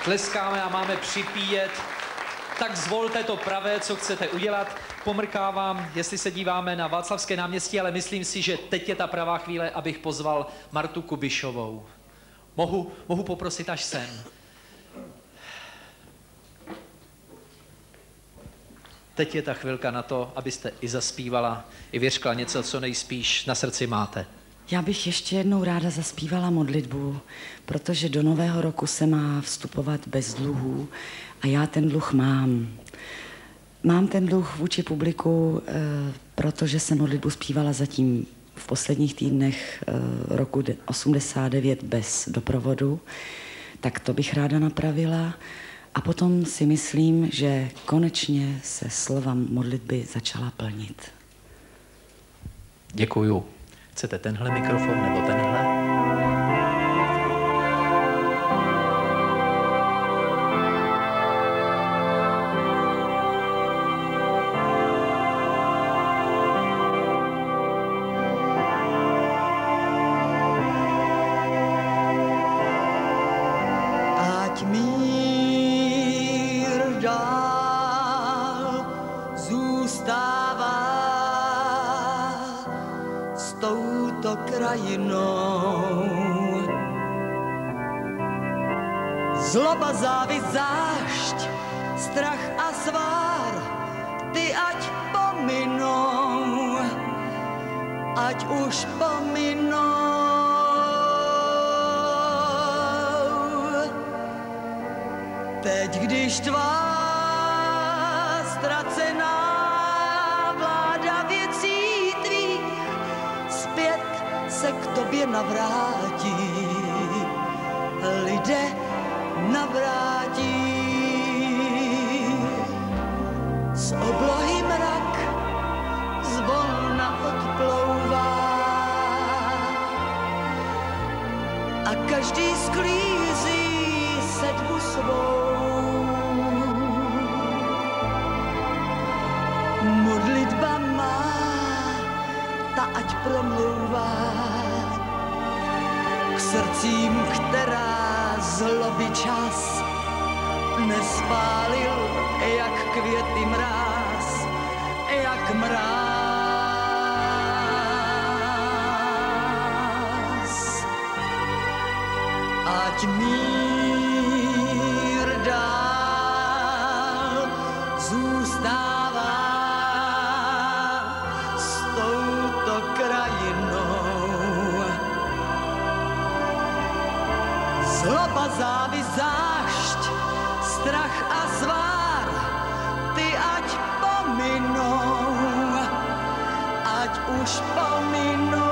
tleskáme a máme připíjet. Tak zvolte to pravé, co chcete udělat. Pomrkávám, jestli se díváme na Václavské náměstí, ale myslím si, že teď je ta pravá chvíle, abych pozval Martu Kubišovou. Mohu poprosit až sem. Teď je ta chvilka na to, abyste i zaspívala, i vyřkla něco, co nejspíš na srdci máte. Já bych ještě jednou ráda zaspívala modlitbu, protože do nového roku se má vstupovat bez dluhů a já ten dluh mám. Mám ten dluh vůči publiku, protože jsem modlitbu zpívala zatím v posledních týdnech roku 89 bez doprovodu, tak to bych ráda napravila. A potom si myslím, že konečně se slova modlitby začala plnit. Děkuju. Chcete tenhle mikrofon nebo tenhle? Ať mír dál zůstává s touto krajinou. Zloba, závist, zášť, strach a svár, ty ať pominou, ať už pominou. Teď, když tvá ztracená vláda věcí tvých zpět se k tobě navrátí, lidé navrátí. Z oblohy mrak zvolna odplouvá a každý sklízí sedbu svou. Modlitba má, ta ať promlouvá k srdcím, která zloby čas nespálil, jak květy mráz, jak mráz. Ať mír dál zůstává s touto krajinou. Zloba, závist, zášť, strach a svár, ty ať pominou, ať už pominou.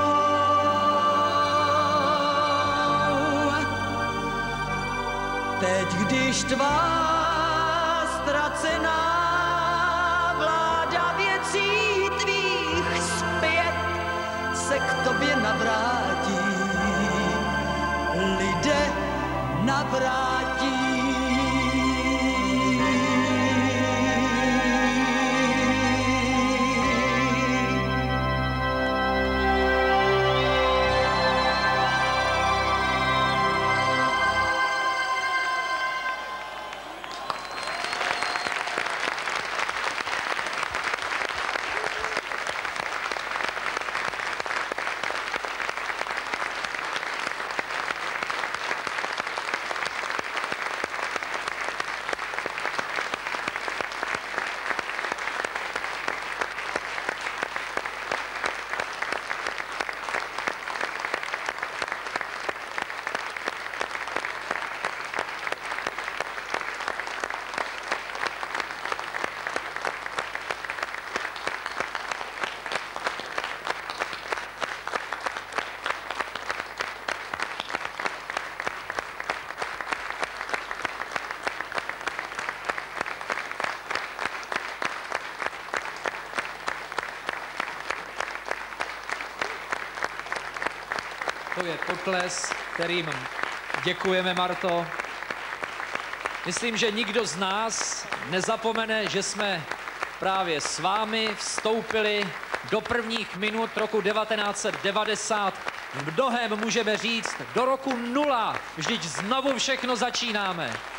Teď, když tvá ztracená vláda věcí tvých zpět se k tobě navrátí, lidé navrátí. To je potles, kterým děkujeme, Marto. Myslím, že nikdo z nás nezapomene, že jsme právě s vámi vstoupili do prvních minut roku 1990. V mnohém můžeme říct do roku 0. Vždyť znovu všechno začínáme.